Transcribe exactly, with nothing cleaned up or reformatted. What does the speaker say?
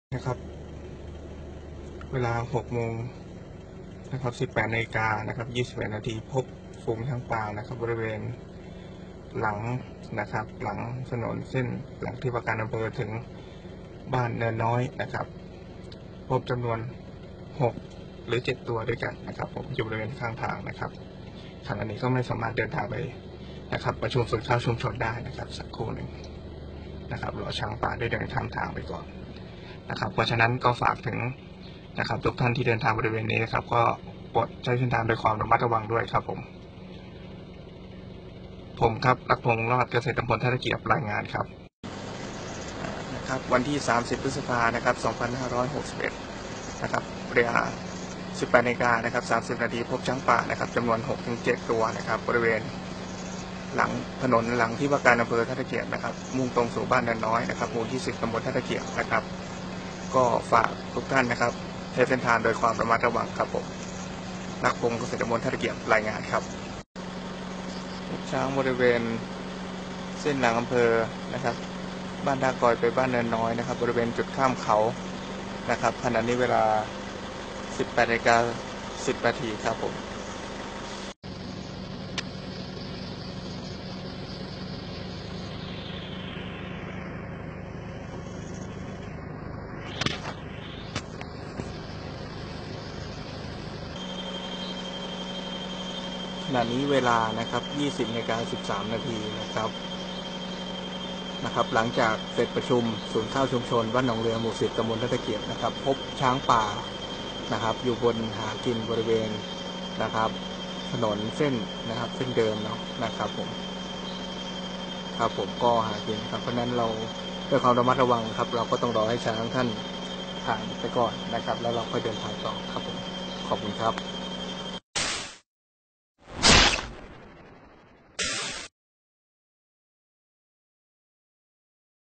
นะครับเวลาหกโมงนะครับสิบแปดนาฬิกานะครับยี่สิบเอ็ดนาทีพบฝูงช้างป่านะครับบริเวณหลังนะครับหลังถนนเส้นหลังที่ว่าการอำเภอถึงบ้านเนินน้อยนะครับพบจำนวนหกหรือเจ็ดตัวด้วยกันนะครับผมอยู่บริเวณข้างทางนะครับขณะนี้ก็ไม่สามารถเดินทางไปนะครับประชุมฝึกเข้าชุมชนได้นะครับสักครู่หนึ่งนะครับรอช้างป่าได้เดินข้ามทางไปก่อนนะครับเพราะฉะนั้นก็ฝากถึงนะครับทุกท่านที่เดินทางบริเวณนี้นะครับก็โปรดใช้เส้นทางโดยความระมัดระวังด้วยครับผมผมครับรักพงษ์รอดเกษตรตำบลท่าตะเกียบรายงานครับนะครับวันที่สามสิบพฤษภาคมนะครับสองพันห้าร้อยหกสิบเอ็ดนะครับเวลาสิบแปดนาฬิกานะครับสามสิบนาทีพบช้างป่านะครับจำนวน หกถึงเจ็ด ตัวนะครับบริเวณหลังถนนหลังที่ว่าการอำเภอท่าตะเกียบนะครับมุ่งตรงสู่บ้านเนินน้อยนะครับหมู่ที่สิบตำบลท่าตะเกียบนะครับก็ฝากทุกท่านนะครับใช้เส้นทางโดยความระมัดระวังครับผมนักพงศ์เกษตรตำบลท่าตะเกียบรายงานครับช้างบริเวณเส้นหลังอำเภอนะครับบ้านท่ากอยไปบ้านเนินน้อยนะครับบริเวณจุดข้ามเขานะครับขณะนี้เวลา สิบแปดนาฬิกาสิบนาทีครับผมขณะนี้เวลานะครับยี่สิบนาฬิกาสิบสามนาทีนะครับนะครับหลังจากเสร็จประชุมศูนย์ข้าวชุมชนบ้านหนองเรือหมู่สิบตำบลท่าตะเกียบนะครับพบช้างป่านะครับอยู่บนหากินบริเวณนะครับถนนเส้นนะครับเส้นเดิมเนาะนะครับผมครับผมก็หากินครับเพราะนั้นเราด้วยความระมัดระวังครับเราก็ต้องรอให้ช้างท่านผ่านไปก่อนนะครับแล้วเราค่อยเดินทางต่อครับผมขอบคุณครับ